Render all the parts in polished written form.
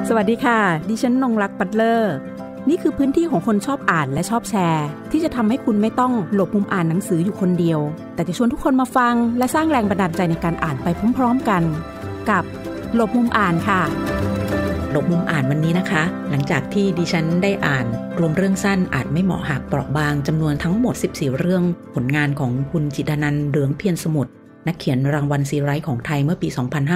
สวัสดีค่ะดิฉันนงรักปัตเลอร์นี่คือพื้นที่ของคนชอบอ่านและชอบแชร์ที่จะทำให้คุณไม่ต้องหลบมุมอ่านหนังสืออยู่คนเดียวแต่จะชวนทุกคนมาฟังและสร้างแรงบันดาลใจในการอ่านไปพร้อมๆกันกับหลบมุมอ่านค่ะหลบมุมอ่านวันนี้นะคะหลังจากที่ดิฉันได้อ่านรวมเรื่องสั้นอาจไม่เหมาะหากเปราะบางจำนวนทั้งหมด14เรื่องผลงานของคุณจิตรนันท์เหลืองเพียรสมุทรนักเขียนรางวัลซีไรต์ของไทยเมื่อปี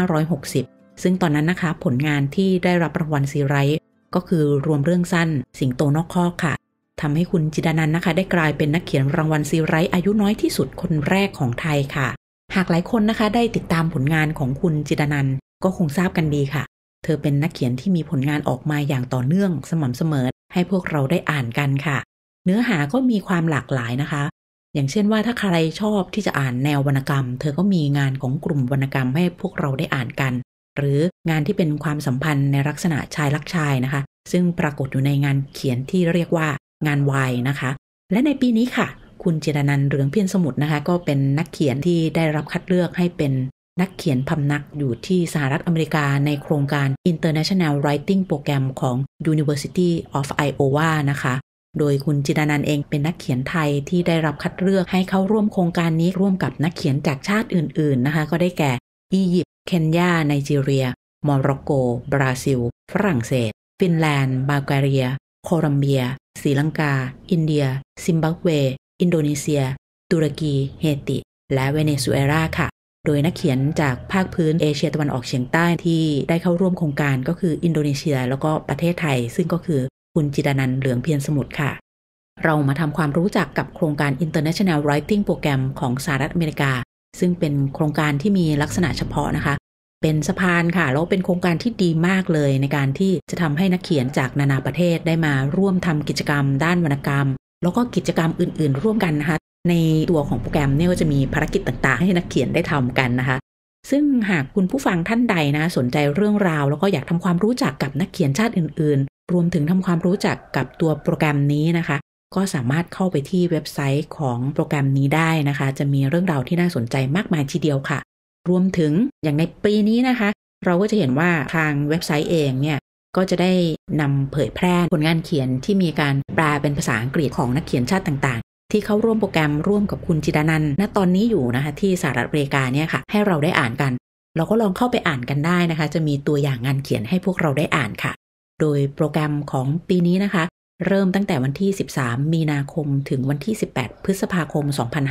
2560ซึ่งตอนนั้นนะคะผลงานที่ได้รับรางวัลซีไรต์ก็คือรวมเรื่องสั้นสิงโตนอกคอกค่ะทำให้คุณจิตรนันท์นะคะได้กลายเป็นนักเขียนรางวัลซีไรต์อายุน้อยที่สุดคนแรกของไทยค่ะหากหลายคนนะคะได้ติดตามผลงานของคุณจิตรนันท์ก็คงทราบกันดีค่ะเธอเป็นนักเขียนที่มีผลงานออกมาอย่างต่อเนื่องสม่ำเสมอให้พวกเราได้อ่านกันค่ะเนื้อหาก็มีความหลากหลายนะคะอย่างเช่นว่าถ้าใครชอบที่จะอ่านแนววรรณกรรมเธอก็มีงานของกลุ่มวรรณกรรมให้พวกเราได้อ่านกันหรืองานที่เป็นความสัมพันธ์ในลักษณะชายรักชายนะคะซึ่งปรากฏอยู่ในงานเขียนที่เรียกว่างานวายนะคะและในปีนี้ค่ะคุณจิตรนันท์เหลืองเพียรสมุทรนะคะก็เป็นนักเขียนที่ได้รับคัดเลือกให้เป็นนักเขียนพำนักอยู่ที่สหรัฐอเมริกาในโครงการ International Writing Program ของ University of Iowa นะคะโดยคุณจิตรนันท์เองเป็นนักเขียนไทยที่ได้รับคัดเลือกให้เข้าร่วมโครงการนี้ร่วมกับนักเขียนจากชาติอื่นๆนะคะก็ได้แก่อียิปต์เคนยาไนจีเรียโมร็อกโกบราซิลฝรั่งเศสฟินแลนด์บัลแกเรียโคลัมเบียศรีลังกาอินเดียซิมบับเวอินโดนีเซียตุรกีเฮติและเวเนซุเอลาค่ะโดยนักเขียนจากภาคพื้นเอเชียตะวันออกเฉียงใต้ที่ได้เข้าร่วมโครงการก็คืออินโดนีเซียแล้วก็ประเทศไทยซึ่งก็คือคุณจิตรนันท์เหลืองเพียรสมุทรค่ะเรามาทำความรู้จักกับโครงการ International Writing Program ของสหรัฐอเมริกาซึ่งเป็นโครงการที่มีลักษณะเฉพาะนะคะเป็นสะพานค่ะแล้วเป็นโครงการที่ดีมากเลยในการที่จะทำให้นักเขียนจากนานาประเทศได้มาร่วมทำกิจกรรมด้านวรรณกรรมแล้วก็กิจกรรมอื่นๆร่วมกันนะคะในตัวของโปรแกรมเนี่ยก็จะมีภารกิจต่างๆให้นักเขียนได้ทำกันนะคะซึ่งหากคุณผู้ฟังท่านใดนะสนใจเรื่องราวแล้วก็อยากทำความรู้จักกับนักเขียนชาติอื่นๆรวมถึงทำความรู้จักกับตัวโปรแกรมนี้นะคะก็สามารถเข้าไปที่เว็บไซต์ของโปรแกรมนี้ได้นะคะจะมีเรื่องราวที่น่าสนใจมากมายทีเดียวค่ะรวมถึงอย่างในปีนี้นะคะเราก็จะเห็นว่าทางเว็บไซต์เองเนี่ยก็จะได้นำเผยแพร่ผลงานเขียนที่มีการแปลเป็นภาษาอังกฤษของนักเขียนชาติต่างๆที่เข้าร่วมโปรแกรมร่วมกับคุณจิตรนันท์ณตอนนี้อยู่นะคะที่สหรัฐอเมริกาเนี่ยค่ะให้เราได้อ่านกันเราก็ลองเข้าไปอ่านกันได้นะคะจะมีตัวอย่างงานเขียนให้พวกเราได้อ่านค่ะโดยโปรแกรมของปีนี้นะคะเริ่มตั้งแต่วันที่13มีนาคมถึงวันที่18พฤษภาคม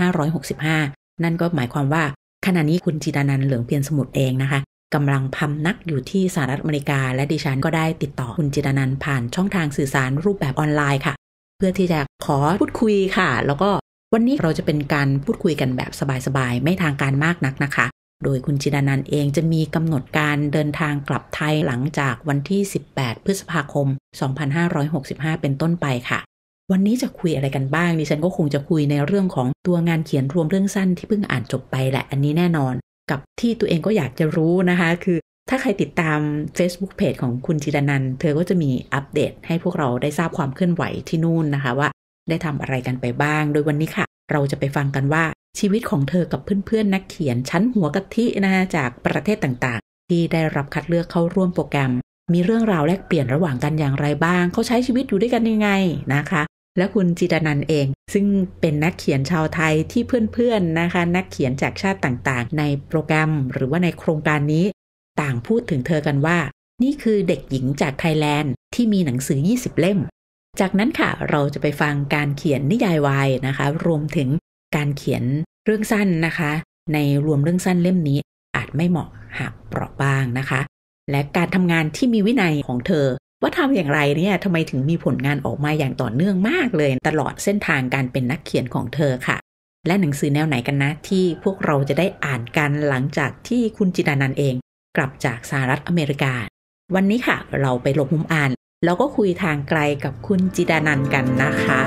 2565นั่นก็หมายความว่าขณะนี้คุณจิตรนันท์เหลืองเพียรสมุทรเองนะคะกำลังพำนักอยู่ที่สหรัฐอเมริกาและดิฉันก็ได้ติดต่อคุณจิตรนันท์ผ่านช่องทางสื่อสารรูปแบบออนไลน์ค่ะเพื่อที่จะขอพูดคุยค่ะแล้วก็วันนี้เราจะเป็นการพูดคุยกันแบบสบายๆไม่ทางการมากนักนะคะโดยคุณจิตรนันท์เองจะมีกำหนดการเดินทางกลับไทยหลังจากวันที่18พฤษภาคม2565เป็นต้นไปค่ะวันนี้จะคุยอะไรกันบ้างดิฉันก็คงจะคุยในเรื่องของตัวงานเขียนรวมเรื่องสั้นที่เพิ่งอ่านจบไปแหละอันนี้แน่นอนกับที่ตัวเองก็อยากจะรู้นะคะคือถ้าใครติดตาม Facebook Page ของคุณจิตรนันท์เธอก็จะมีอัปเดตให้พวกเราได้ทราบความเคลื่อนไหวที่นู่นนะคะว่าได้ทำอะไรกันไปบ้างโดยวันนี้ค่ะเราจะไปฟังกันว่าชีวิตของเธอกับเพื่อนๆนักเขียนชั้นหัวกะทินะคะจากประเทศต่างๆที่ได้รับคัดเลือกเข้าร่วมโปรแกรมมีเรื่องราวแลกเปลี่ยนระหว่างกันอย่างไรบ้างเขาใช้ชีวิตอยู่ด้วยกันยังไงนะคะและคุณจิตรนันท์เองซึ่งเป็นนักเขียนชาวไทยที่เพื่อนๆนะคะนักเขียนจากชาติต่างๆในโปรแกรมหรือว่าในโครงการนี้ต่างพูดถึงเธอกันว่านี่คือเด็กหญิงจากไทยแลนด์ที่มีหนังสือ20เล่มจากนั้นค่ะเราจะไปฟังการเขียนนิยายวายนะคะรวมถึงการเขียนเรื่องสั้นนะคะในรวมเรื่องสั้นเล่มนี้อาจไม่เหมาะหากเปราะบางนะคะและการทำงานที่มีวินัยของเธอว่าทำอย่างไรเนี่ยทำไมถึงมีผลงานออกมาอย่างต่อเนื่องมากเลยตลอดเส้นทางการเป็นนักเขียนของเธอค่ะและหนังสือแนวไหนกันนะที่พวกเราจะได้อ่านกันหลังจากที่คุณจิตรนันท์เองกลับจากสหรัฐอเมริกาวันนี้ค่ะเราไปหลบมุมอ่านแล้วก็คุยทางไกลกับคุณจิตรนันท์กันนะคะ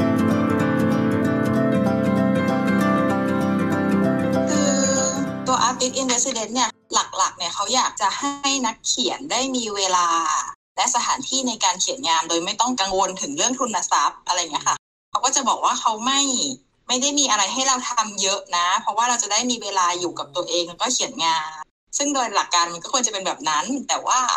ตัว Artist in Residence เนี่ยหลักๆเนี่ยเขาอยากจะให้นักเขียนได้มีเวลาและสถานที่ในการเขียนงานโดยไม่ต้องกังวลถึงเรื่องทุนทรัพย์อะไรอย่างเงี้ยค่ะเขาก็จะบอกว่าเขาไม่ได้มีอะไรให้เราทำเยอะนะเพราะว่าเราจะได้มีเวลาอยู่กับตัวเองแล้วก็เขียนงานซึ่งโดยหลักการมันก็ควรจะเป็นแบบนั้นแต่ว่า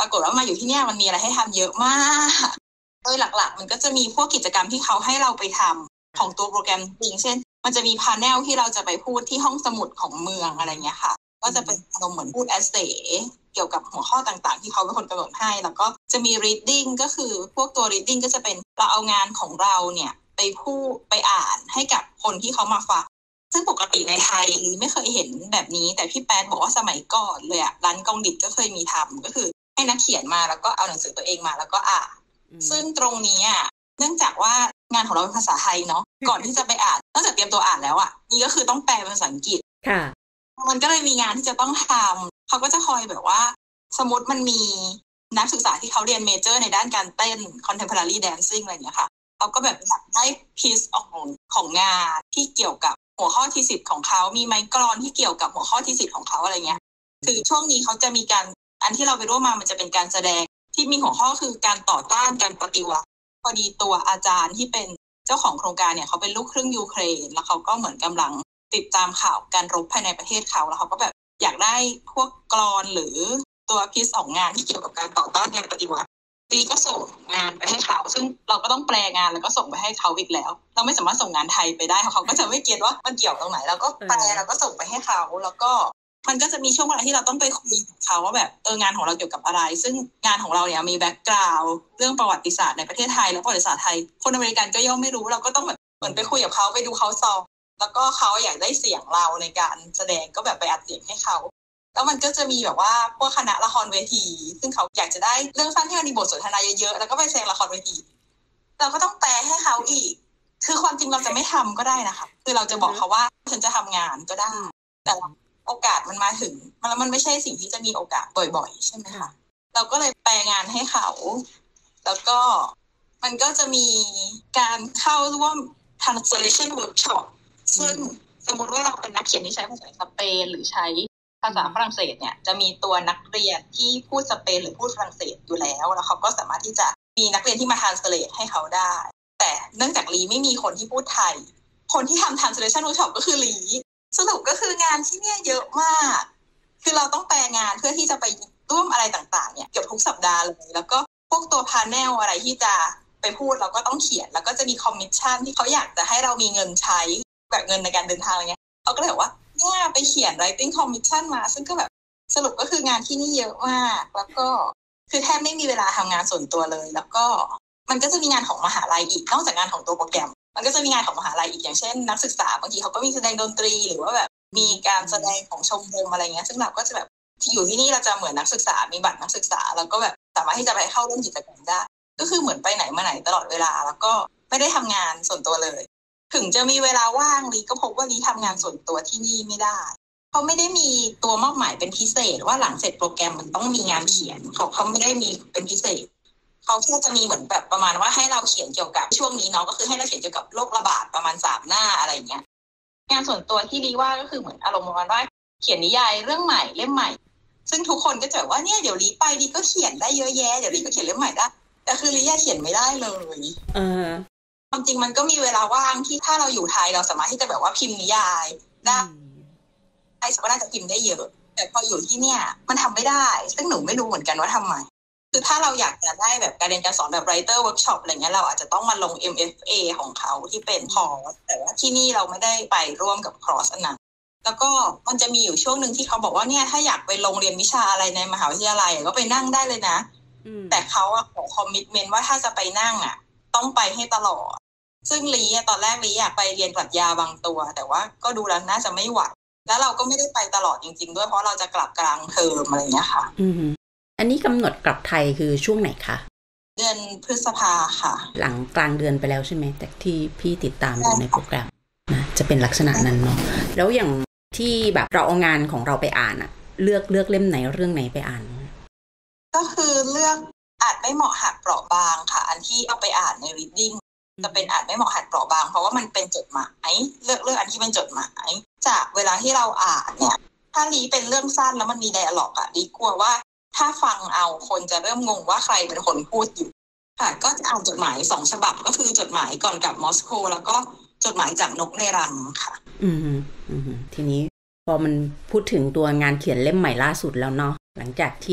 ปรากฏว่ามาอยู่ที่เนี่ยมันมีอะไรให้ทำเยอะมากโดยหลักๆมันก็จะมีพวกกิจกรรมที่เขาให้เราไปทำของตัวโปรแกรมจริงเช่นมันจะมีพาเนลที่เราจะไปพูดที่ห้องสมุดของเมืองอะไรเงี้ยค่ะก็จะเป็นอารมณ์เหมือนพูดเอสเซเกี่ยวกับหัวข้อต่างๆที่เขาเป็นคนกำหนดให้แล้วก็จะมี reading ก็คือพวกตัว reading ก็จะเป็นเราเอางานของเราเนี่ยไปพูดไปอ่านให้กับคนที่เขามาฟังซึ่งปกติในไทยไม่เคยเห็นแบบนี้แต่พี่แป๊ดบอกว่าสมัยก่อนเลยอะร้านกองดิบก็เคยมีทำก็คือให้นักเขียนมาแล้วก็เอาหนังสือตัวเองมาแล้วก็อ่านซึ่งตรงนี้อะเนื่องจากว่างานของเราเป็นภาษาไทยเนาะก่อนที่จะไปอ่านนอกจากเตรียมตัวอ่านแล้วอะนี่ก็คือต้องแปลเป็นภาษาอังกฤษค่ะมันก็เลยมีงานที่จะต้องทำเขาก็จะคอยแบบว่าสมมติมันมีนักศึกษาที่เขาเรียนเมเจอร์ในด้านการเต้น contemporary dancing อะไรอย่างเงี้ยค่ะเขาก็แบบอยากได้ piece ของงานที่เกี่ยวกับหัวข้อทีสิทธิ์ของเขามีไมกลอนที่เกี่ยวกับหัวข้อทีสิทธิ์ของเขาอะไรเงี้ยคือช่วงนี้เขาจะมีการอันที่เราไปร่วมมามันจะเป็นการแสดงที่มีหัวข้อคือการต่อต้านการปฏิวัติพอดีตัวอาจารย์ที่เป็นเจ้าของโครงการเนี่ยเขาเป็นลูกครึ่งยูเครนแล้วเขาก็เหมือนกำลังติดตามข่าวการรบภายในประเทศเขาแล้วเขาก็แบบอยากได้พวกกลอนหรือตัวพิซของงานที่เกี่ยวกับการต่อต้านการปฏิวัติตีก็ส่งงานไปให้เขาซึ่งเราก็ต้องแปลงานแล้วก็ส่งไปให้เขาอีกแล้วเราไม่สามารถส่งงานไทยไปได้เขาก็จะไม่เก็ตว่ามันเกี่ยวตรงไหนเราก็แปลแล้วก็ส่งไปให้เขาแล้วก็มันก็จะมีช่วงเวลาที่เราต้องไปคุยกับเขาว่าแบบงานของเราเกี่ยวกับอะไรซึ่งงานของเราเนี่ยมีแบ็กกราวด์เรื่องประวัติศาสตร์ในประเทศไทยและประวัติศาสตร์ไทยคนอเมริกันก็ย่อมไม่รู้เราก็ต้องแบบเหมือนไปคุยกับเขาไปดูเขาซ้อมแล้วก็เขาอยากได้เสียงเราในการแสดงก็แบบไปอัดเสียงให้เขาแล้วมันก็จะมีแบบว่าพวกคณะละครเวทีซึ่งเขาอยากจะได้เรื่องสั้นที่มันมีบทสนทนาเยอะๆแล้วก็ไปแสดงละครเวทีเราก็ต้องแปลให้เขาอีกคือความจริงเราจะไม่ทำก็ได้นะคะคือเราจะบอกเขาว่าฉันจะทำงานก็ได้แต่โอกาสมันมาถึงมันไม่ใช่สิ่งที่จะมีโอกาสบ่อยๆใช่ไหมคะเราก็เลยแปลงานให้เขาแล้วก็มันก็จะมีการเข้าร่วม translation workshop ซึ่งสมมติว่าเราเป็นนักเขียนที่ใช้ภาษาสเปนหรือใช้ภาษาฝรั่งเศสเนี่ยจะมีตัวนักเรียนที่พูดสเปนหรือพูดฝรั่งเศสอยู่แล้วเขาก็สามารถที่จะมีนักเรียนที่มา translate ให้เขาได้แต่เนื่องจากลีไม่มีคนที่พูดไทยคนที่ทำ translation workshop ก็คือลีสรุปก็คืองานที่เนี่ยเยอะมากคือเราต้องแปลงานเพื่อที่จะไปร่วมอะไรต่างๆเนี่ยเกือบทุกสัปดาห์เลยแล้วก็พวกตัวพาเนลอะไรที่จะไปพูดเราก็ต้องเขียนแล้วก็จะมีคอมมิชชั่นที่เขาอยากจะให้เรามีเงินใช้แบบเงินในการเดินทางอะไรเงี้ยเขาก็เลยบอกว่าเนี่ยไปเขียน writing commission มาซึ่งก็แบบสรุปก็คืองานที่นี่เยอะมากแล้วก็คือแทบไม่มีเวลาทำงานส่วนตัวเลยแล้วก็มันก็จะมีงานของมหาลัยอีกนอกจากงานของตัวโปรแกรมมันก็จะมีงานของมหาลัยอีกอย่างเช่นนักศึกษาบางทีเขาก็มีแสดงดนตรีหรือว่าแบบมีการแสดงของชมรมอะไรเงี้ยซึ่งเราก็จะแบบอยู่ที่นี่เราจะเหมือนนักศึกษามีบัตรนักศึกษาแล้วก็แบบสามารถที่จะไปเข้าร่วมกิจกรรมได้ก็คือเหมือนไปไหนมาไหนตลอดเวลาแล้วก็ไม่ได้ทำงานส่วนตัวเลยถึงจะมีเวลาว่างลีก็พบว่าลีทำงานส่วนตัวที่นี่ไม่ได้เขาไม่ได้มีตัวมอบหมายเป็นพิเศษว่าหลังเสร็จโปรแกรมมันต้องมีงานเขียนเขาไม่ได้มีเป็นพิเศษเขาแค่จะมีเหมือนแบบประมาณว่าให้เราเขียนเกี่ยวกับช่วงนี้เนาะก็คือให้เราเขียนเกี่ยวกับโรคระบาดประมาณ3 หน้าอะไรเงี้ยงานส่วนตัวที่ลีว่าก็คือเหมือนอารมณ์ประมาณว่าเขียนนิยายเรื่องใหม่เล่มใหม่ซึ่งทุกคนก็จะแบบว่าเนี่ยเดี๋ยวลีไปลีก็เขียนได้เยอะแยะเดี๋ยวลีก็เขียนเล่มใหม่ได้แต่คือลีเขียนไม่ได้เลยความจริงมันก็มีเวลาว่างที่ถ้าเราอยู่ไทยเราสามารถที่จะแบบว่าพิมพ์นิยายได้สามารถจะพิมพ์ได้เยอะแต่พออยู่ที่เนี่ยมันทำไม่ได้ซึ่งหนูไม่รู้เหมือนกันว่าทำไมคือถ้าเราอยากจะได้แบบการเรียนการสอนแบบ writer workshop อะไรเงี้ยเราอาจจะต้องมาลง MFA ของเขาที่เป็นคอร์สแต่ว่าที่นี่เราไม่ได้ไปร่วมกับคอร์สนั้นแล้วก็มันจะมีอยู่ช่วงนึงที่เขาบอกว่าเนี่ยถ้าอยากไปลงเรียนวิชาอะไรในมหาวิทยาลัยก็ไปนั่งได้เลยนะแต่เขาขอคอมมิตเมนต์ว่าถ้าจะไปนั่งต้องไปให้ตลอดซึ่งลีตอนแรกลีอยากไปเรียนปรัชญาบางตัวแต่ว่าก็ดูแล้วน่าจะไม่ไหวแล้วเราก็ไม่ได้ไปตลอดจริงๆด้วยเพราะเราจะกลับกลางเทอมอะไรอย่างเงี้ยค่ะอันนี้กำหนดกลับไทยคือช่วงไหนคะเดือนพฤษภาค่ะหลังกลางเดือนไปแล้วใช่ไหมแต่ที่พี่ติดตามดูในโปรแกรมนะจะเป็นลักษณะนั้นเนาะแล้วอย่างที่แบบเราเอางานของเราไปอ่านเลือกเล่มไหนเรื่องไหนไปอ่านก็คือเลือกอาจไม่เหมาะหักเปราะบางค่ะอันที่เอาไปอ่านใน reading จะเป็นอาจไม่เหมาะหักเปราะบางเพราะว่ามันเป็นจดหมายเลือกอันที่เป็นจดหมายจากเวลาที่เราอ่านเนี่ยถ้าลีเป็นเรื่องสั้นแล้วมันมีไดอะล็อกลีกลัวว่าถ้าฟังเอาคนจะเริ่มงงว่าใครเป็นคนพูดอยู่ค่ะก็จะอ่านจดหมาย2 ฉบับก็คือจดหมายก่อนกลับมอสโกแล้วก็จดหมายจากนกในรังค่ะทีนี้พอมันพูดถึงตัวงานเขียนเล่มใหม่ล่าสุดแล้วเนาะหลังจากที่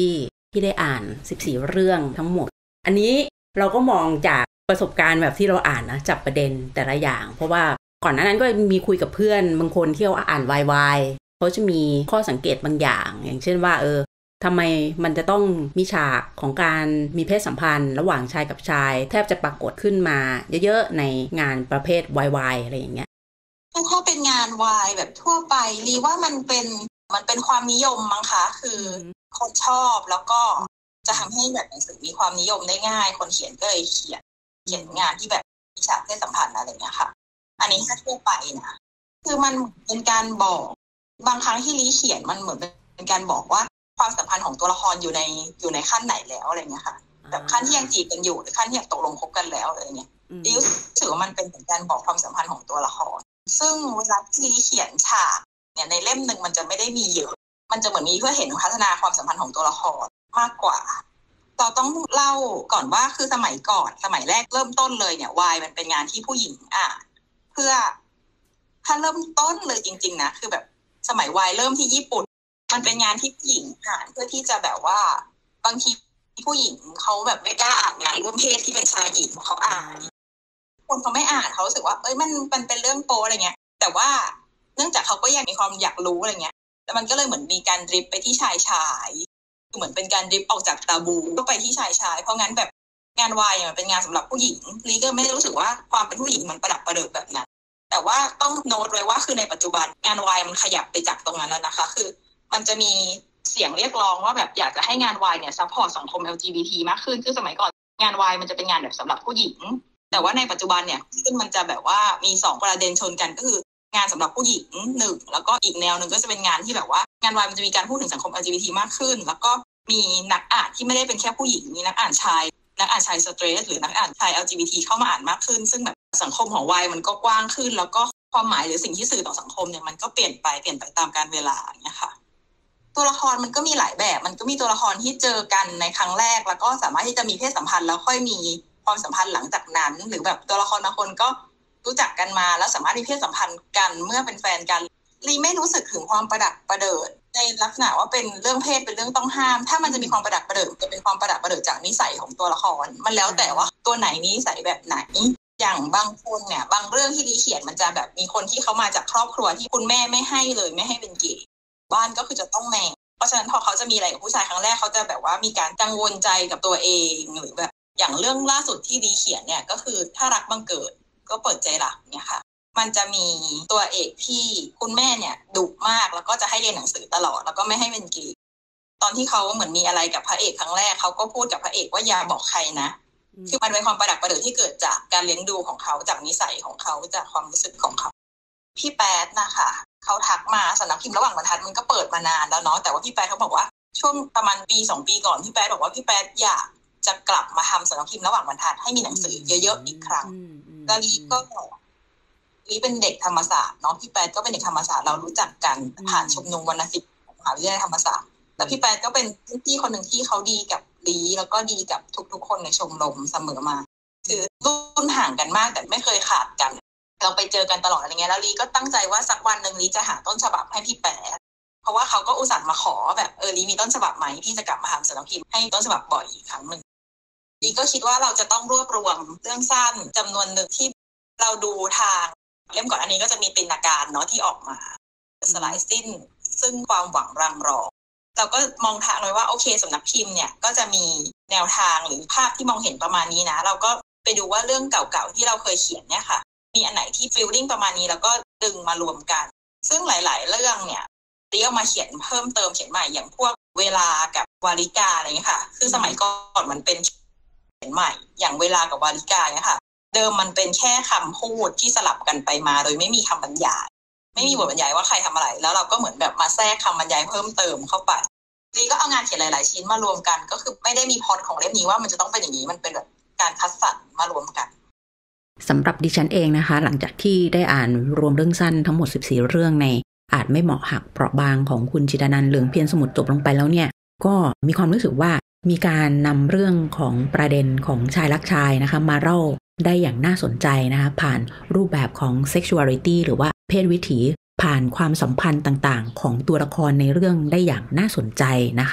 ที่ได้อ่าน14เรื่องทั้งหมดอันนี้เราก็มองจากประสบการณ์แบบที่เราอ่านนะจับประเด็นแต่ละอย่างเพราะว่าก่อนหน้านั้นก็มีคุยกับเพื่อนบางคนที่เขาอ่านวายเขาจะมีข้อสังเกตบางอย่างอย่างเช่นว่าทำไมมันจะต้องมีฉากของการมีเพศสัมพันธ์ระหว่างชายกับชายแทบจะปรากฏขึ้นมาเยอะๆในงานประเภทวายอะไรอย่างเงี้ยถ้าเป็นงานวายแบบทั่วไปรีว่ามันเป็นความนิยมมั้งคะคือคนชอบแล้วก็จะทำให้แบบหนังสือมีความนิยมได้ง่ายคนเขียนก็เลยเขียนงานที่แบบมีฉากเพศสัมพันธ์อะไรอย่างเงี้ยค่ะอันนี้ถ้าทั่วไปนะคือมันเป็นการบอกบางครั้งที่ลีเขียนมันเหมือนเป็นการบอกว่าความสัมพันธ์ของตัวละครอยู่ในขั้นไหนแล้วอะไรเงี้ยค่ะแบบขั้นที่ยังจีบกันอยู่หรือขั้นที่อยากตกลงคบกันแล้วอะไรเงี้ยลีรู้สึกว่ามันเป็นการบอกความสัมพันธ์ของตัวละครซึ่งเวลาที่ลีเขียนฉากเนี่ยในเล่มนึงมันจะไม่ได้มีเยอะมันจะเหมือนมีเพื่อเห็นพัฒนาความสัมพันธ์ของตัวละครมากกว่าเราต้องเล่าก่อนว่าคือสมัยแรกเริ่มต้นเลยเนี่ยวายมันเป็นงานที่ผู้หญิงอ่านเพื่อถ้าเริ่มต้นเลยจริงๆนะคือแบบสมัยวายเริ่มที่ญี่ปุ่นมันเป็นงานที่ผู้หญิงอ่านเพื่อที่จะแบบว่าบางทีผู้หญิงเขาแบบไม่กล้าอ่านงานร่วมเพศที่เป็นชายหญิงเขาอ่านคนเขาไม่อ่านเขารู้สึกว่ามันเป็นเรื่องโป๊อะไรเงี้ยแต่ว่าเนื่องจากเขาก็ยังมีความอยากรู้อะไรเงี้ยแต่มันก็เลยเหมือนมีการดริฟไปที่ชายเหมือนเป็นการดริฟออกจากตาบูก็ไปที่ชายเพราะงั้นแบบงานวายมันเป็นงานสำหรับผู้หญิงลีก็ไม่ได้รู้สึกว่าความเป็นผู้หญิงมันประดับประเดิดแบบนั้นแต่ว่าต้องโน้ตไว้ว่าคือในปัจจุบันงานวายมันขยับไปจากตรงนั้นแล้วนะคะคือมันจะมีเสียงเรียกร้องว่าแบบอยากจะให้งานวายเนี่ยซัพพอร์ตสังคม LGBT มากขึ้นคือสมัยก่อนงานวายมันจะเป็นงานแบบสำหรับผู้หญิงแต่ว่าในปัจจุบันเนี่ยซึ่งมันจะแบบว่ามี2ประเด็นชนกันก็คืองานสำหรับผู้หญิง1แล้วก็อีกแนวนึงก็จะเป็นงานที่แบบว่างานวายมันจะมีการพูดถึงสังคม LGBT มากขึ้นแล้วก็มีนักอ่านที่ไม่ได้เป็นแค่ผู้หญิงมีนักอ่านชายสเตรทหรือนักอ่านชาย LGBT เข้ามาอ่านมากขึ้นซึ่งแบบสังคมของวายมันก็กว้างขึ้นแล้วก็ความหมายหรือสิ่งที่สื่อต่อสังคมเนี่ยมันก็เปลี่ยนไปตามกาลเวลาอย่างเงี้ยค่ะตัวละครมันก็มีหลายแบบมันก็มีตัวละครที่เจอกันในครั้งแรกแล้วก็สามารถที่จะมีเพศสัมพันธ์แล้วค่อยมีความสัมพันธ์หลังจากนั้นหรือแบบตัวละครบางคนก็รู้จักกันมาแล้วสามารถมีเพศสัมพันธ์กันเมื่อเป็นแฟนกันลีไม่รู้สึกถึงความประดักประเดิดในลักษณะว่าเป็นเรื่องเพศเป็นเรื่องต้องห้ามถ้ามันจะมีความประดักประเดิดจะเป็นความประดักประเดิดจากนิสัยของตัวละครมันแล้วแต่ว่าตัวไหนนิสัยแบบไหนอย่างบางคนเนี่ยบางเรื่องที่ลีเขียนมันจะแบบมีคนที่เขามาจากครอบครัวที่คุณแม่ไม่ให้เลยไม่ให้เป็นเกย์บ้านก็คือจะต้องแมนเพราะฉะนั้นพอเขาจะมีอะไรกับผู้ชายครั้งแรกเขาจะแบบว่ามีการกังวลใจกับตัวเองหรือแบบอย่างเรื่องล่าสุดที่ลีเขียนเนี่ยก็คือถ้ารักบังเกิดก็เปิดใจรักเนี่ยค่ะมันจะมีตัวเอกที่คุณแม่เนี่ยดุมากแล้วก็จะให้เรียนหนังสือตลอดแล้วก็ไม่ให้เป็นเกย์ตอนที่เขาเหมือนมีอะไรกับพระเอกครั้งแรกเขาก็พูดกับพระเอกว่าอย่าบอกใครนะคือมันเป็นความประดักประเดิดที่เกิดจากการเลี้ยงดูของเขาจากนิสัยของเขาจากความรู้สึกของเขาพี่แป๊ดนะคะเขาทักมาสำนักพิมพ์ระหว่างบรรทัดมันก็เปิดมานานแล้วเนาะแต่ว่าพี่แป๊ดเขาบอกว่าช่วงประมาณปี2ปีก่อนพี่แป๊ดบอกว่าพี่แป๊ดอยากจะกลับมาทำสำนักพิมพ์ระหว่างบรรทัดให้มีหนังสือเยอะๆอีกครั้งแล้วลีเป็นเด็กธรรมศาสตร์เนาะพี่แป๊ดก็เป็นเด็กธรรมศาสตร์เรารู้จักกันผ่านชุมนุมวรรณศิลป์มหาวิทยาลัยธรรมศาสตร์แต่พี่แป๊ดก็เป็นพี่คนหนึ่งที่เขาดีกับลีแล้วก็ดีกับทุกๆคนในชมรมเสมอมาคือรุ่นห่างกันมากแต่ไม่เคยขาดกันเราไปเจอกันตลอดอะไรเงี้ยแล้วลีก็ตั้งใจว่าสักวันนึงลีจะหาต้นฉบับให้พี่แป๊ดเพราะว่าเขาก็อุตส่าห์มาขอแบบลีมีต้นฉบับไหมที่จะกลับมาทำสำนักพิมพ์ให้ต้นฉบับบ่อยอีกครั้งนึงลีก็คิดว่าเราจะต้องรวบรวมเรื่องสั้นจำนวนนึงที่เราดูทางเล่มก่อนอันนี้ก็จะมีตินการเนาะที่ออกมาสลายสิ้นซึ่งความหวังรังรอเราก็มองทางเลยว่าโอเคสำนักพิมพ์เนี่ยก็จะมีแนวทางหรือภาพที่มองเห็นประมาณนี้นะเราก็ไปดูว่าเรื่องเก่าๆที่เราเคยเขียนเนี่ยค่ะมีอันไหนที่ฟีลลิ่งประมาณนี้แล้วก็ดึงมารวมกันซึ่งหลายๆเรื่องเนี่ยเรียกมาเขียนเพิ่มเติมเขียนใหม่อย่างพวกเวลากับวาริกาอะไรเงี้ยค่ะคือสมัยก่อนมันเป็นเขียนใหม่อย่างเวลากับวาริกาเนี่ยค่ะเดิมมันเป็นแค่คำพูดที่สลับกันไปมาโดยไม่มีคำบรรยายไม่มีบทบรรยายว่าใครทำอะไรแล้วเราก็เหมือนแบบมาแทรกคำบรรยายเพิ่มเติมเข้าไปลีก็เอางานเขียนหลายๆชิ้นมารวมกันก็คือไม่ได้มีพล็อตของเล่มนี้ว่ามันจะต้องเป็นอย่างนี้มันเป็นแบบการคัดสรรมารวมกันสำหรับดิฉันเองนะคะหลังจากที่ได้อ่านรวมเรื่องสั้นทั้งหมด14เรื่องในอาจไม่เหมาะหักเปราะบางของคุณจิตรนันท์เหลืองเพียรสมุทรจบลงไปแล้วเนี่ยก็มีความรู้สึกว่ามีการนำเรื่องของประเด็นของชายรักชายนะคะมาเล่าได้อย่างน่าสนใจนะคะผ่านรูปแบบของ sexuality หรือว่าเพศวิถีผ่านความสัมพันธ์ต่างๆของตัวละครในเรื่องได้อย่างน่าสนใจนะคะ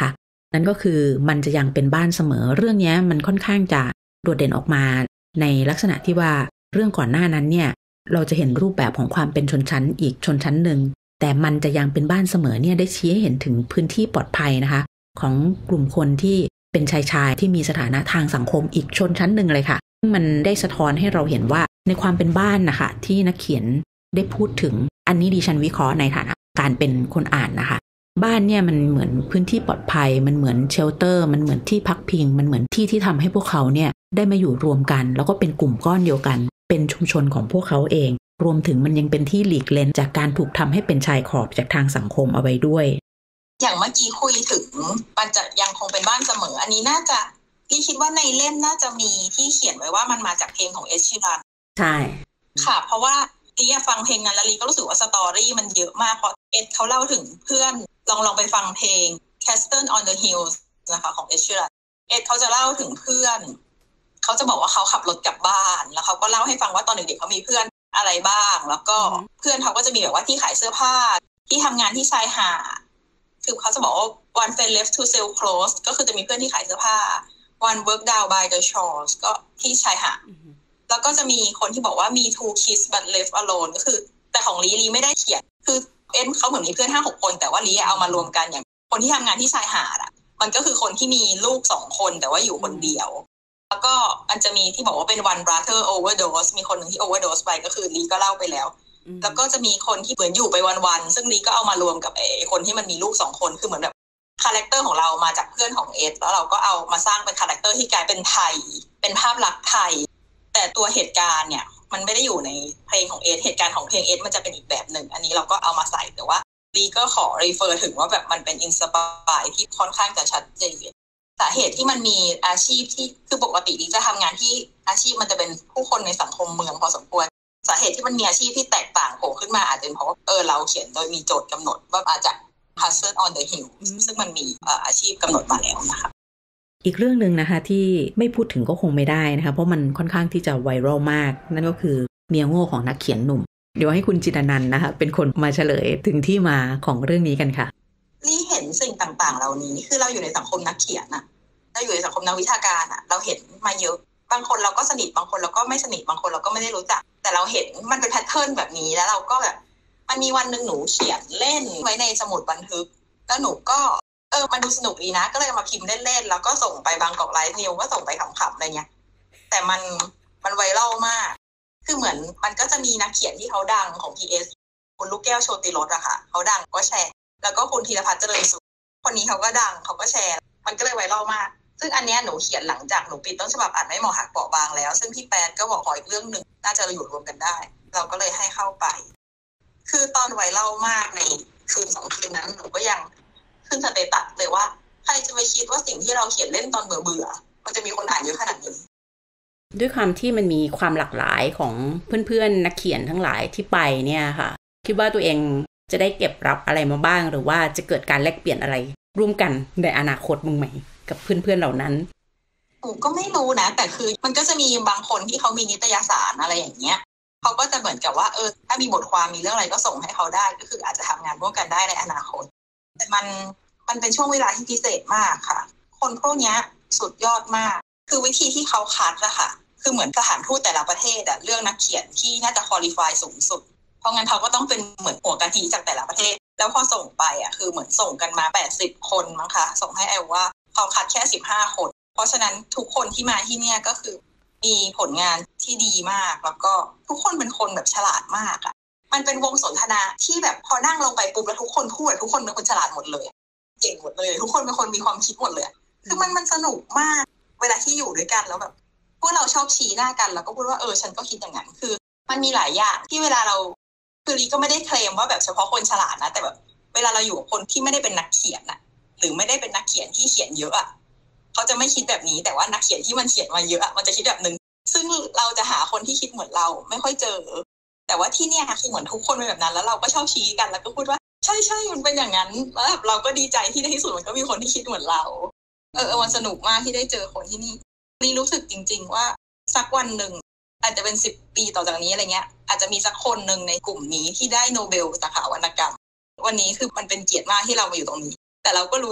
นั่นก็คือมันจะยังเป็นบ้านเสมอเรื่องนี้มันค่อนข้างจะโดดเด่นออกมาในลักษณะที่ว่าเรื่องก่อนหน้านั้นเนี่ยเราจะเห็นรูปแบบของความเป็นชนชั้นอีกชนชั้นหนึ่งแต่มันจะยังเป็นบ้านเสมอเนี่ยได้ชี้ให้เห็นถึงพื้นที่ปลอดภัยนะคะของกลุ่มคนที่เป็นชายที่มีสถานะทางสังคมอีกชนชั้นหนึ่งเลยค่ะมันได้สะท้อนให้เราเห็นว่าในความเป็นบ้านนะคะที่นักเขียนได้พูดถึงอันนี้ดิฉันวิเคราะห์ในฐานะการเป็นคนอ่านนะคะบ้านเนี่ยมันเหมือนพื้นที่ปลอดภัยมันเหมือนเชลเตอร์มันเหมือนที่พักพิงมันเหมือนที่ที่ทำให้พวกเขาเนี่ยได้มาอยู่รวมกันแล้วก็เป็นกลุ่มก้อนเดียวกันเป็นชุมชนของพวกเขาเองรวมถึงมันยังเป็นที่หลีกเล่นจากการถูกทำให้เป็นชายขอบจากทางสังคมเอาไว้ด้วยอย่างเมื่อกี้คุยถึงมันจะยังคงเป็นบ้านเสมออันนี้น่าจะลี่คิดว่าในเล่มน่าจะมีที่เขียนไว้ว่ามันมาจากเพลงของเอชชีรันใช่ค่ะเพราะว่าลี่ฟังเพลงนั้นแล้วลี่ก็รู้สึกว่าสตอรี่มันเยอะมากเพราะเอ็ดเขาเล่าถึงเพื่อนลองไปฟังเพลง Castle on the Hills นะคะของเอชชีรันเอ็ดเขาจะเล่าถึงเพื่อนเขาจะบอกว่าเขาขับรถกลับบ้านแล้วเขาก็เล่าให้ฟังว่าตอนเด็กๆเขามีเพื่อนอะไรบ้างแล้วก็เพื่อนเขาก็จะมีแบบว่าที่ขายเสื้อผ้าที่ทำงานที่ชายหาดคือเขาจะบอกว่า one friend left to sell clothes ก็คือจะมีเพื่อนที่ขายเสื้อผ้า one work down by the shores ก็ที่ชายหาดแล้วก็จะมีคนที่บอกว่ามี two kids but left alone ก็คือแต่ของลีไม่ได้เขียนคือเขาเหมือนมีเพื่อน 5-6 คนแต่ว่าลีเอามารวมกันอย่างคนที่ทำงานที่ชายหาดอ่ะมันก็คือคนที่มีลูก2คนแต่ว่าอยู่คนเดียวแล้วก็มันจะมีที่บอกว่าเป็น one brother overdose มีคนหนึ่งที่ overdose ไปก็คือลีก็เล่าไปแล้วแล้วก็จะมีคนที่เหมือนอยู่ไปวันๆซึ่งลีก็เอามารวมกับคนที่มันมีลูก2คนคือเหมือนแบบคาแรคเตอร์ของเรามาจากเพื่อนของเอสแล้วเราก็เอามาสร้างเป็นคาแรคเตอร์ที่กลายเป็นไทยเป็นภาพลักษณ์ไทยแต่ตัวเหตุการณ์เนี่ยมันไม่ได้อยู่ในเพลงของเอสเหตุการณ์ของเพลงเอสมันจะเป็นอีกแบบหนึ่งอันนี้เราก็เอามาใส่แต่ว่าลีก็ขอรีเฟอร์ถึงว่าแบบมันเป็นอินสปายที่ค่อนข้างจะชัดเจนสาเหตุที่มันมีอาชีพที่คือปกติลีจะทำงานที่อาชีพมันจะเป็นผู้คนในสังคมเมืองพอสมควรสาเหตุที่มันมีอาชีพที่แตกต่างโผล่ขึ้นมาอาจจะเป็นเพราะว่าเราเขียนโดยมีโจทย์กำหนดว่าอาจจะ Castle on the Hill ซึ่งมันมีอาชีพกำหนดมาแล้วนะคะอีกเรื่องนึงนะคะที่ไม่พูดถึงก็คงไม่ได้นะคะเพราะมันค่อนข้างที่จะไวรัลมากนั่นก็คือเมียโง่ของนักเขียนหนุ่มเดี๋ยวให้คุณจิตรนันท์นะคะเป็นคนมาเฉลยถึงที่มาของเรื่องนี้กันค่ะลี่เห็นสิ่งต่างๆเหล่านี้คือเราอยู่ในสังคมนักเขียนน่ะเราอยู่ในสังคมนักวิชาการน่ะเราเห็นมาเยอะบางคนเราก็สนิทบางคนเราก็ไม่สนิทบางคนเราก็ไม่ได้รู้จักแต่เราเห็นมันเป็นแพทเทิร์นแบบนี้แล้วเราก็แบบมันมีวันนึงหนูเขียนเล่นไว้ในสมุดบันทึกแล้วหนูก็มันดูสนุกดีนะก็เลยมาพิมพ์เล่นๆแล้วก็ส่งไปบางกอกไลฟ์นิวก็ส่งไปขำๆอะไรเงี้ยแต่มันไวรัลมากคือเหมือนมันก็จะมีนักเขียนที่เขาดังของ PS คุณลูกแก้วโชติรสอะค่ะเขาดังก็แชร์แล้วก็คุณธีรพัฒน์เจริญสุขคนนี้เขาก็ดังเขาก็แชร์มันก็เลยไวรัลมากซึ่งอันเนี้ยหนูเขียนหลังจากหนูปิดต้นฉบับอ่านไม่เหมาะหักเปราะบางแล้วซึ่งพี่แป๊ดก็บอกขออีกเรื่องนึงน่าจะอยู่รวมกันได้เราก็เลยให้เข้าไปคือตอนไวรัลมากในคืน2คืนนั้นหนูก็ยังขึ้นสเตตัสเลยว่าใครจะไปคิดว่าสิ่งที่เราเขียนเล่นตอนเบื่อมันจะมีคนอ่านเยอะขนาดนี้ด้วยความที่มันมีความหลากหลายของเพื่อนๆนักเขียนทั้งหลายที่ไปเนี่ยค่ะคิดว่าตัวเองจะได้เก็บรับอะไรมาบ้างหรือว่าจะเกิดการแลกเปลี่ยนอะไรร่วมกันในอนาคตมึงไหมกับเพื่อนๆเหล่านั้นก็ไม่รู้นะแต่คือมันก็จะมีบางคนที่เขามีนิตยสารอะไรอย่างเงี้ยเขาก็จะเหมือนกับว่าถ้ามีบทความมีเรื่องอะไรก็ส่งให้เขาได้ก็คืออาจจะทำงานร่วมกันได้ในอนาคตแต่มันเป็นช่วงเวลาที่พิเศษมากค่ะคนพวกนี้สุดยอดมากคือวิธีที่เขาคัดอะค่ะคือเหมือนสถานทูตแต่ละประเทศเรื่องนักเขียนที่น่าจะควอลิฟายสูงสุดเพราะงั้นเขาก็ต้องเป็นเหมือนหัวกะทิจากแต่ละประเทศแล้วพอส่งไปคือเหมือนส่งกันมา80คนมั้งคะส่งให้ว่าเขาคัดแค่15คนเพราะฉะนั้นทุกคนที่มาที่เนี่ยก็คือมีผลงานที่ดีมากแล้วก็ทุกคนเป็นคนแบบฉลาดมากมันเป็นวงสนทนาที่แบบพอนั่งลงไปปุ๊บแล้วทุกคนพูดทุกคนเป็นคนฉลาดหมดเลยเก่งหมดเลยทุกคนเป็นคนมีความคิดหมดเลยคือมันสนุกมากเวลาที่อยู่ด้วยกันแล้วแบบพวกเราชอบชี้หน้ากันแล้วก็พูดว่าฉันก็คิดอย่างนั้นคือมันมีหลายอย่างที่เวลาเราคือลีก็ไม่ได้เคลมว่าแบบเฉพาะคนฉลาดนะแต่แบบเวลาเราอยู่กับคนที่ไม่ได้เป็นนักเขียนหรือไม่ได้เป็นนักเขียนที่เขียนเยอะเขาจะไม่คิดแบบนี้แต่ว่านักเขียนที่มันเขียนมาเยอะมันจะคิดแบบนึงซึ่งเราจะหาคนที่คิดเหมือนเราไม่ค่อยเจอแต่ว่าที่เนี่ยคือเหมือนทุกคนเป็นแบบนั้นแล้วเราก็ชอบชี้กันแล้วก็พูดว่าใช่มันเป็นอย่างนั้นแล้วแบบเราก็ดีใจที่ในที่สุดมันก็มีคนที่คิดเหมือนเรามันสนุกมากที่ได้เจอคนที่นี่ลีรู้สึกจริงๆว่าสักวันหนึ่งอาจจะเป็น10 ปีต่อจากนี้อะไรเงี้ยอาจจะมีสักคนหนึ่งในกลุ่มนี้ที่ได้โนเบลสาขาวรรณกรรมวันนี้คือมันเป็นเกียรติมากที่เรามาอยู่ตรงนี้แต่เราก็รู้ว่า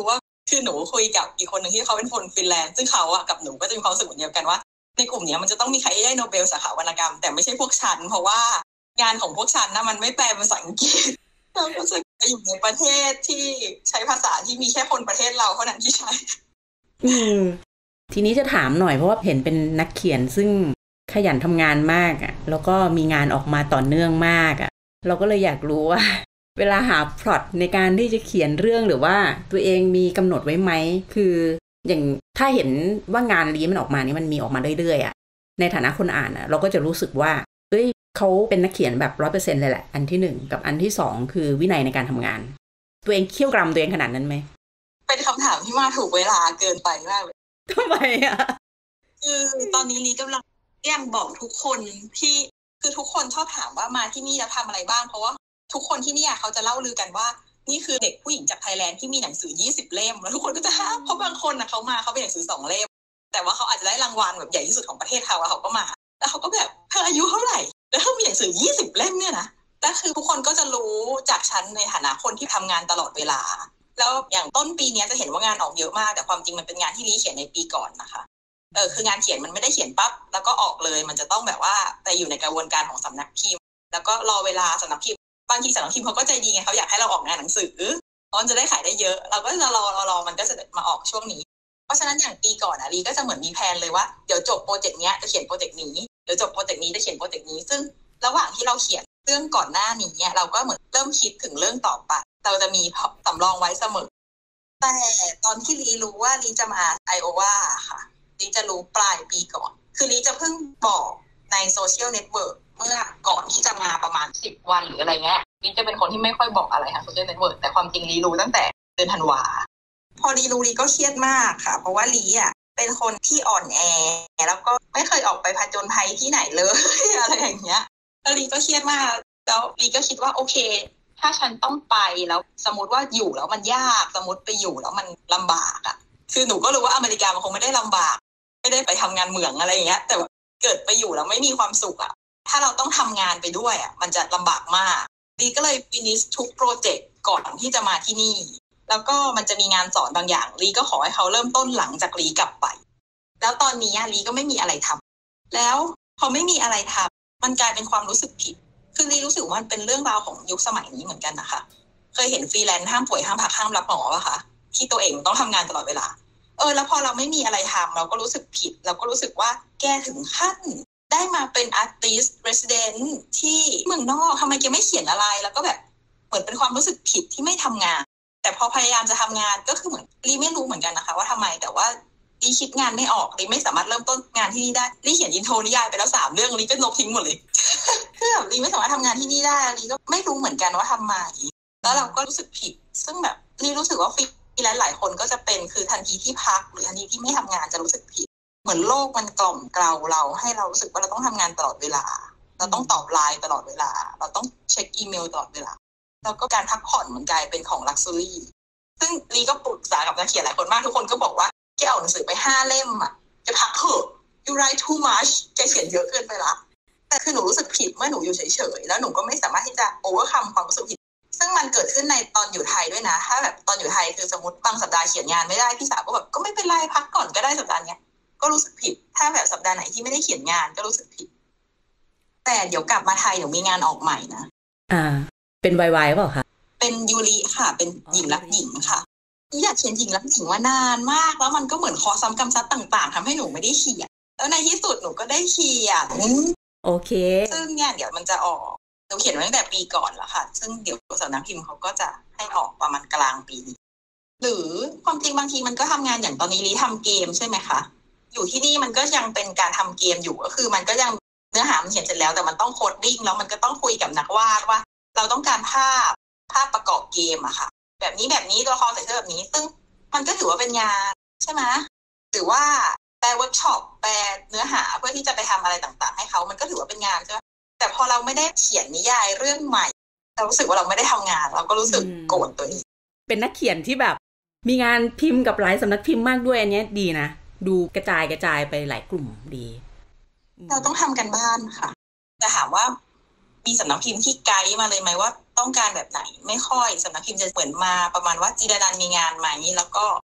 คือหนูคุยกับอีกคนหนึ่งที่เขาเป็นคนฟินแลนด์ซึ่งเขาอะกับหนูก็จะมีความรู้สึกเหมือนเดียวกันว่าในกลุ่มนี้มันจะต้องมีใครได้โนเบลสาขาวรรณกรรมแต่ไม่ใช่พวกฉันเพราะว่างานของพวกฉันนะมันไม่แปลเป็นภาษาอังกฤษเราก็จะอยู่ในประเทศที่ใช้ภาษาที่มีแค่คนประเทศเราเท่านั้นที่ใช้ทีนี้จะถามหน่อยเพราะว่าเห็นเป็นนักเขียนซึ่งขยันทำงานมากอ่ะแล้วก็มีงานออกมาต่อเนื่องมากอ่ะเราก็เลยอยากรู้ว่าเวลาหาพล็อตในการที่จะเขียนเรื่องหรือว่าตัวเองมีกำหนดไว้ไหมคืออย่างถ้าเห็นว่างานมันออกมานี่มันมีออกมาเรื่อยๆอ่ะในฐานะคนอ่านอ่ะเราก็จะรู้สึกว่าเขาเป็นนักเขียนแบบ 100% เลยแหละอันที่1กับอันที่2คือวินัยในการทำงานตัวเองเคี่ยวกรำตัวเองขนาดนั้นไหมเป็นคำถามที่มาถูกเวลาเกินไปมากเลยทำไมอ่ะคือตอนนี้ลีกำลังบอกทุกคนที่คือทุกคนชอบถามว่ามาที่นี่แล้วทำอะไรบ้างเพราะว่าทุกคนที่นี่เขาจะเล่าลือกันว่านี่คือเด็กผู้หญิงจากไทยแลนด์ที่มีหนังสือ20เล่มแล้วทุกคนก็จะเพราะบางคนเขามาเขาเป็นหนังสือ2เล่มแต่ว่าเขาอาจจะได้รางวัลแบบใหญ่ที่สุดของประเทศเขาแล้วเขาก็มาแล้วเขาก็แบบเธออายุเท่าไหร่แล้วเธอมีหนังสือ20เล่มเนี่ยนะแต่คือทุกคนก็จะรู้จากฉันในฐานะคนที่ทำงานตลอดเวลาแล้วอย่างต้นปีนี้จะเห็นว่างานออกเยอะมากแต่ความจริงมันเป็นงานที่ลีเขียนในปีก่อนนะคะคืองานเขียนมันไม่ได้เขียนปั๊บแล้วก็ออกเลยมันจะต้องแบบว่าไปอยู่ในกระบวนการของสำนักพิมพ์แล้วก็รอเวลาสำนักพิมพ์บางทีสำนักพิมพ์เขาก็ใจดีไงเขาอยากให้เราออกงานหนังสือเพราะมันจะได้ขายได้เยอะเราก็จะรอมันก็จะมาออกช่วงนี้เพราะฉะนั้นอย่างปีก่อนลีก็จะเหมือนมีแผนเลยว่าเดี๋ยวจบโปรเจกต์เนี้ยจะเขียนโปรเจกต์นี้เดี๋ยวจบโปรเจกต์นี้จะเขียนโปรเจกต์นี้ซึ่งระหว่างที่เราเขียนเรื่องก่อนหน้านี้เนี่ยเราก็เหมือนเริ่มคิดถึงเรื่องต่อไปเราจะมีสำรองไว้เสมอแต่ตอนที่ลีรู้ว่าลีจะมาไอโอวาค่ะลีจะรู้ปลายปีก่อนคือลีจะเพิ่งบอกในโซเชียลเน็ตเวิร์กเมื่อก่อนที่จะมาประมาณ10วันหรืออะไรเงี้ยลีจะเป็นคนที่ไม่ค่อยบอกอะไรทางโซเชียลเน็ตเวิร์กแต่ความจริงลีรู้ตั้งแต่เดือนธันวาพอลีรู้ลีก็เครียดมากค่ะเพราะว่าลีเป็นคนที่อ่อนแอแล้วก็ไม่เคยออกไปผจญภัยที่ไหนเลยอะไรอย่างเงี้ยแล้วลีก็เครียดมากแล้วลีก็คิดว่าโอเคถ้าฉันต้องไปแล้วสมมติว่าอยู่แล้วมันยากสมมติไปอยู่แล้วมันลำบากอ่ะคือหนูก็รู้ว่าอเมริกามันคงไม่ได้ลำบากไม่ได้ไปทำงานเหมืองอะไรอย่างเงี้ยแต่เกิดไปอยู่แล้วไม่มีความสุขอ่ะถ้าเราต้องทำงานไปด้วยอ่ะมันจะลำบากมากลีก็เลย finish ทุกโปรเจกต์ก่อนที่จะมาที่นี่แล้วก็มันจะมีงานสอนบางอย่างลีก็ขอให้เขาเริ่มต้นหลังจากลีกลับไปแล้วตอนนี้ลีก็ไม่มีอะไรทำแล้วพอไม่มีอะไรทำมันกลายเป็นความรู้สึกผิดคือลีรู้สึกว่ามันเป็นเรื่องราวของยุคสมัยนี้เหมือนกันนะคะเคยเห็นฟรีแลนซ์ห้ามป่วยห้ามพักห้ามรับหมอป่ะคะที่ตัวเองต้องทำงานตลอดเวลาแล้วพอเราไม่มีอะไรทำเราก็รู้สึกผิดเราก็รู้สึกว่าแกถึงขั้นได้มาเป็นอาร์ติสต์เรสซิเดนต์ที่เมืองนอกทำไมแกไม่เขียนอะไรแล้วก็แบบเหมือนเป็นความรู้สึกผิดที่ไม่ทำงานแต่พอพยายามจะทำงานก็คือเหมือนลีไม่รู้เหมือนกันนะคะว่าทำไมแต่ว่าลีคิดงานไม่ออกลีไม่สามารถเริ่มต้นงานที่นี่ได้ลีเขียนอินโทรนิยายไปแล้ว3เรื่องลีก็ลบทิ้งหมดเลยคือแบบลีไม่สามารถทำงานที่นี่ได้ลีก็ไม่รู้เหมือนกันว่าทำไมแล้วเราก็รู้สึกผิดซึ่งแบบลีรู้สึกว่าฟรีแลนซ์หลายคนก็จะเป็นคือทันทีที่พักหรือทันทีที่ไม่ทำงานจะรู้สึกผิดเหมือนโลกมันกล่อมเกลาเราให้เรารู้สึกว่าเราต้องทำงานตลอดเวลาเราต้องตอบไลน์ตลอดเวลาเราต้องเช็คอีเมลตลอดเวลาแล้วก็การพักผ่อนมันกลายเป็นของลักชัวรี่ซึ่งลีก็ปรึกษากับนักเขียนหลายคนมากทุกคนก็บอกว่าแกเอาหนังสือไป5เล่มอ่ะจะพักเถอะ you write too much แกเขียนเยอะเกินไปละแต่คือหนูรู้สึกผิดเมื่อหนูอยู่เฉยๆแล้วหนูก็ไม่สามารถที่จะ overcome ความรู้สึกผิดซึ่งมันเกิดขึ้นในตอนอยู่ไทยด้วยนะถ้าแบบตอนอยู่ไทยคือสมมติบางสัปดาห์เขียนงานไม่ได้พี่สาวก็แบบก็ไม่เป็นไรพักก่อนก็ได้สัปดาห์นี้ก็รู้สึกผิดถ้าแบบสัปดาห์ไหนที่ไม่ได้เขียนงานก็รู้สึกผิดแต่เดี๋ยวกลับมาไทยเดี๋ยวมีงานออกใหม่นะเป็นวายเปล่าคะเป็นยูริค่ะเป็นหญิงรักหญิงค่ะอยากเขียนหญิงรักหญิงมานานมากแล้วมันก็เหมือนคอซ้ำกำซัดต่างๆทำให้หนูไม่ได้เขียนแล้วในที่สุดหนูก็ได้เขียนโอเคซึ่งเนี่ยเดี๋ยวมันจะออกหนูเขียนไว้ตั้งแต่ปีก่อนแล้วค่ะซึ่งเดี๋ยวสำนักพิมพ์เขาก็จะให้ออกประมาณกลางปีนี้หรือความจริงบางทีมันก็ทำงานอย่างตอนนี้ลีทำเกมใช่ไหมคะอยู่ที่นี่มันก็ยังเป็นการทำเกมอยู่ก็คือมันก็ยังเนื้อหามันเขียนเสร็จแล้วแต่มันต้องโคดดิ้งแล้วมันก็ต้องคุยกับนักวาดว่าเราต้องการภาพประกอบเกมอะค่ะแบบนี้ตัวละครใส่เสื้อแบบนี้ซึ่งมันก็ถือว่าเป็นงานใช่ไหมหรือว่าแปลเวิร์กช็อปแปลเนื้อหาเพื่อที่จะไปทำอะไรต่างๆให้เขามันก็ถือว่าเป็นงานใช่ไหมแต่พอเราไม่ได้เขียนนิยายเรื่องใหม่เรารู้สึกว่าเราไม่ได้ทำงานเราก็รู้สึกโกรธตัวเองเป็นนักเขียนที่แบบมีงานพิมพ์กับหลายสำนักพิมพ์มากด้วยอันนี้ดีนะดูกระจายไปหลายกลุ่มดีเราต้องทำกันบ้านค่ะแต่ถามว่ามีสำนักพิมพ์ที่ไกด์มาเลยไหมว่าต้องการแบบไหนไม่ค่อยสำนักพิมพ์จะเหมือนมาประมาณว่าจิรนันท์มีงานไหมแล้วก็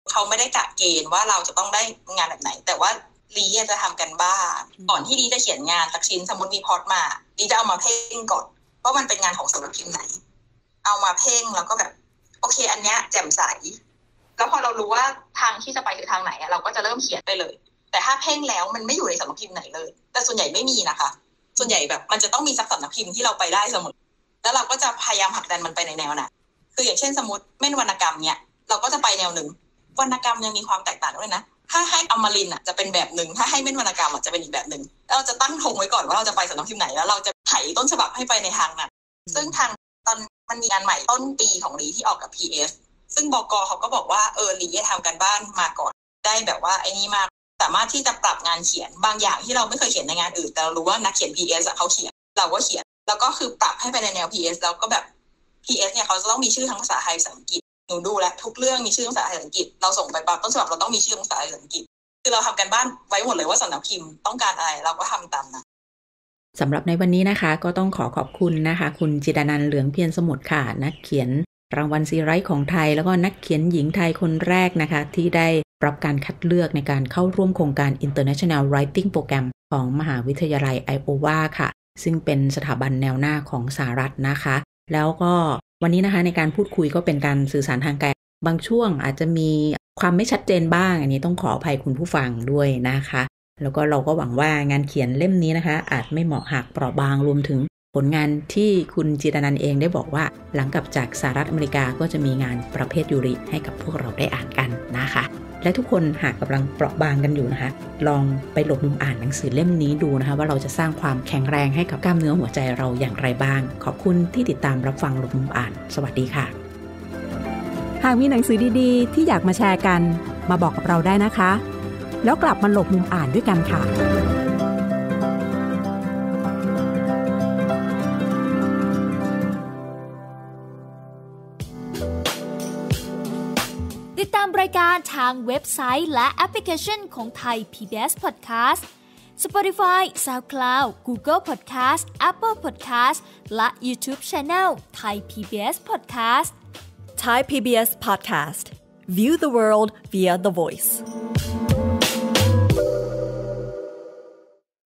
เขาไม่ได้กะเกณฑ์ว่าเราจะต้องได้งานแบบไหนแต่ว่าลีจะทำกันบ้านก่อนที่ลีจะเขียนงานสักชิ้นสมมติมีพอร์ตมาลีจะเอามาเพ่งก่อนว่ามันเป็นงานของสำนักพิมพ์ไหนเอามาเพ่งแล้วก็แบบโอเคอันเนี้ยแจ่มใสแล้วพอเรารู้ว่าทางที่จะไปคือทางไหนเราก็จะเริ่มเขียนไปเลยแต่ถ้าเพ่งแล้วมันไม่อยู่ในสำนักพิมพ์ไหนเลยแต่ส่วนใหญ่ไม่มีนะคะส่วนใหญ่แบบมันจะต้องมีสักสำนักพิมพ์ที่เราไปได้เสมอแล้วเราก็จะพยายามผลักดันมันไปในแนวนั้นคืออย่างเช่นสมมติเม่นวรรณกรรมเนี่ยเราก็จะไปแนวหนึ่งวรรณกรรมยังมีความแตกต่างด้วยนะถ้าให้อมรินทร์จะเป็นแบบหนึ่งถ้าให้เม่นวรรณกรรมจะเป็นอีกแบบหนึ่งแล้วเราจะตั้งธงไว้ก่อนว่าเราจะไปสำนักพิมพ์ไหนแล้วเราจะไถต้นฉบับให้ไปในทางนั้นซึ่งทางตอนมันมีงานใหม่ต้นปีของลีที่ออกกับ PS ซึ่งบก.เขาก็บอกว่าลีทำการบ้านมาก่อนได้แบบว่าไอ้นี่มากสามารถที่จะปรับงานเขียนบางอย่างที่เราไม่เคยเขียนในงานอื่นแต่เรารู้ว่านักเขียน PS เขาเขียนเราก็เขียนแล้วก็คือปรับให้ไปในแนว PS แล้วก็แบบ PS เนี่ยเขาจะต้องมีชื่อทั้งภาษาไทยภาษาอังกฤษหนูดูแลทุกเรื่องมีชื่อภาษาไทยภาษาอังกฤษเราส่งไปปรับต้นฉบับเราต้องมีชื่อภาษาไทยภาษาอังกฤษคือเราทำกันบ้านไว้หมดเลยว่าสำนักพิมพ์ต้องการอะไรเราก็ทำตามนั้นสำหรับในวันนี้นะคะก็ต้องขอบคุณนะคะคุณจิตรนันท์เหลืองเพียรสมุทรค่ะนักเขียนรางวัลซีไรต์ของไทยแล้วก็นักเขียนหญิงไทยคนแรกนะคะที่ได้รับการคัดเลือกในการเข้าร่วมโครงการ International Writing Program ของมหาวิทยาลัยไอโอวาค่ะซึ่งเป็นสถาบันแนวหน้าของสหรัฐนะคะแล้วก็วันนี้นะคะในการพูดคุยก็เป็นการสื่อสารทางไกลบางช่วงอาจจะมีความไม่ชัดเจนบ้างอันนี้ต้องขออภัยคุณผู้ฟังด้วยนะคะแล้วก็เราก็หวังว่างานเขียนเล่มนี้นะคะอาจไม่เหมาะหักเปราะบางรวมถึงผลงานที่คุณจิตรนันท์เองได้บอกว่าหลังกลับจากสหรัฐอเมริกาก็จะมีงานประเภทยูริให้กับพวกเราได้อ่านกันนะคะและทุกคนหากกำลังเปราะบางกันอยู่นะคะลองไปหลบมุมอ่านหนังสือเล่มนี้ดูนะคะว่าเราจะสร้างความแข็งแรงให้กับกล้ามเนื้อหัวใจเราอย่างไรบ้างขอบคุณที่ติดตามรับฟังหลบมุมอ่านสวัสดีค่ะหากมีหนังสือดีๆที่อยากมาแชร์กันมาบอกกับเราได้นะคะแล้วกลับมาหลบมุมอ่านด้วยกันค่ะติดตามรายการทางเว็บไซต์และแอปพลิเคชันของไทย PBS Podcast Spotify SoundCloud Google Podcast Apple Podcast และ YouTube Channel Thai PBS Podcast Thai PBS Podcast View the world via the voice